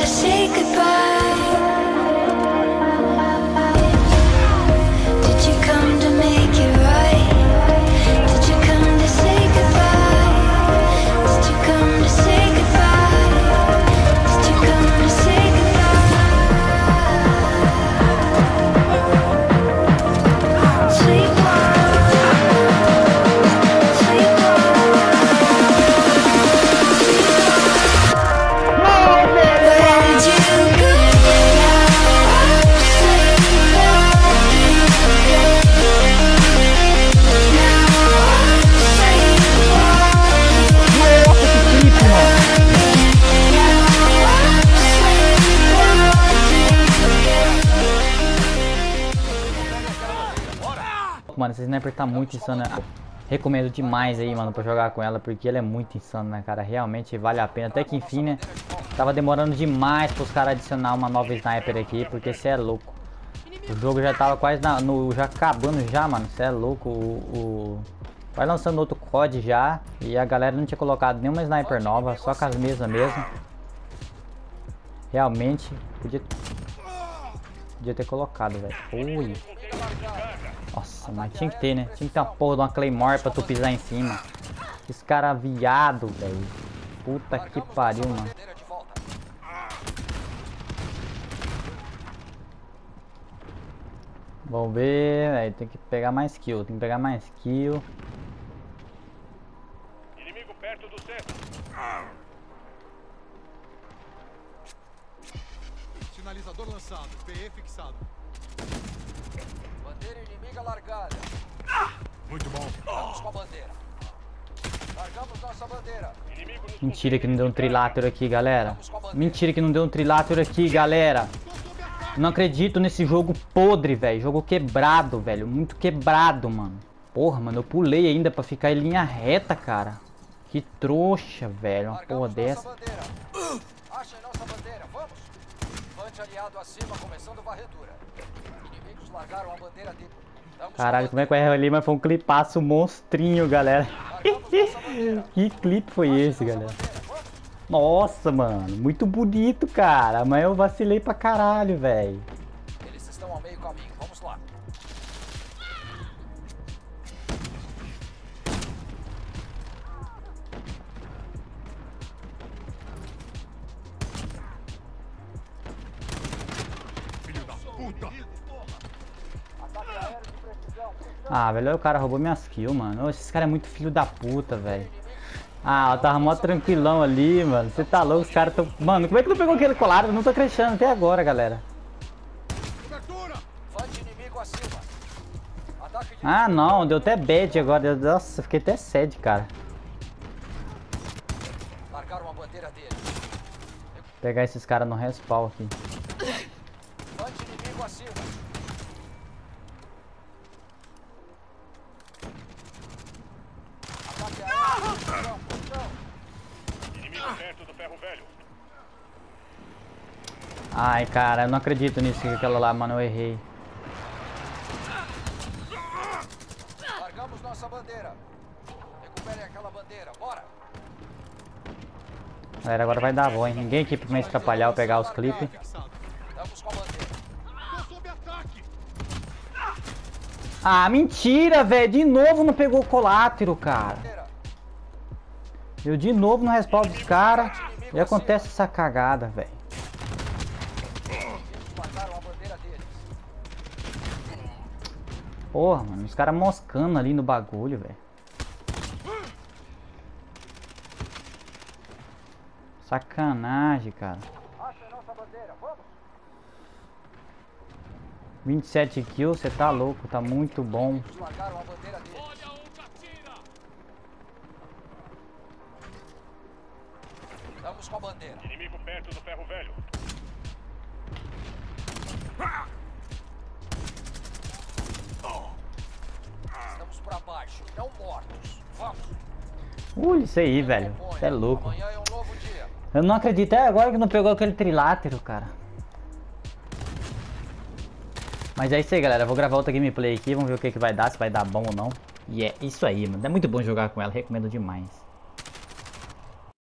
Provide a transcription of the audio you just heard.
say goodbye? Did you come to make it right? Did you come to say goodbye? Did you come to say goodbye? Did you come to say goodbye? Sleep Mano, esse sniper tá muito insano. Recomendo demais aí, mano, pra jogar com ela, porque ela é muito insano, né, cara? Realmente vale a pena. Até que enfim, né? Tava demorando demais pros caras adicionar uma nova sniper aqui, porque cê é louco. O jogo já tava quase já acabando já, mano. Cê é louco. Vai lançando outro COD já. E a galera não tinha colocado nenhuma sniper nova, só com as mesmas mesmo. Realmente, podia ter colocado, velho. Ui. Nossa, mas tinha que ter, né? Tinha que ter uma porra de uma Claymore pra tu pisar em cima. Esse cara viado, velho. Puta que pariu, mano. Vamos ver, velho. Tem que pegar mais kill. Inimigo perto do centro. Sinalizador lançado. PE fixado. Bandeira inimiga largada. Muito bom. Vamos com a bandeira. Largamos nossa bandeira. Mentira que não deu um trilateral aqui, galera. Mentira que não deu um trilateral aqui, galera. Não acredito nesse jogo podre, velho. Jogo quebrado, velho. Muito quebrado, mano. Porra, mano. Eu pulei ainda pra ficar em linha reta, cara. Que trouxa, velho. Uma porra dessa. Achem nossa bandeira. Vamos. Levante aliado acima, começando varredura. Inimigos largaram a bandeira dele. Caralho, como é que eu errei? Mas foi um clipaço monstrinho, galera. Que clipe foi esse, galera? Nossa, mano. Muito bonito, cara. Mas eu vacilei pra caralho, velho. Eles estão ao meio caminho. Vamos lá. Filho da puta. Ah, velho, o cara roubou minhas kills, mano. Ô, esse cara é muito filho da puta, velho. Ah, eu tava mó tranquilão ali, mano. Você tá louco, os caras tão... Mano, como é que não pegou aquele colar? Eu não tô acreditando até agora, galera. Ah, não. Deu até bad agora. Nossa, fiquei até sad, cara. Largaram a bandeira dele. Vou pegar esses caras no respawn aqui. Levante inimigo acima. Ataque aéreo. Inimigo perto do ferro velho. Ai, cara, eu não acredito nisso, aquela lá, mano, eu errei. Largamos nossa bandeira. Recupere aquela bandeira, bora. Galera, agora vai dar bom, hein? Ninguém aqui pra me atrapalhar ou pegar os clipes. Estamos com a bandeira. Tô sob ataque. Ah, mentira, velho. De novo não pegou o colátero, cara. Eu de novo no respawn dos caras. E acontece essa cagada, velho. Largaram a bandeira deles. Porra, mano. Os caras moscando ali no bagulho, velho. Sacanagem, cara. Acha a nossa bandeira, vamos. 27 kills, você tá louco. Tá muito bom. Largaram a bandeira deles. Estamos com a bandeira. Inimigo perto do ferro velho. Estamos pra baixo, não mortos. Vamos. Isso aí, velho. Você é louco. Amanhã é um novo dia. Eu não acredito até agora que não pegou aquele trilátero, cara. Mas é isso aí, galera. Eu vou gravar outra gameplay aqui. Vamos ver o que vai dar, se vai dar bom ou não. E é isso aí, mano. É muito bom jogar com ela. Recomendo demais.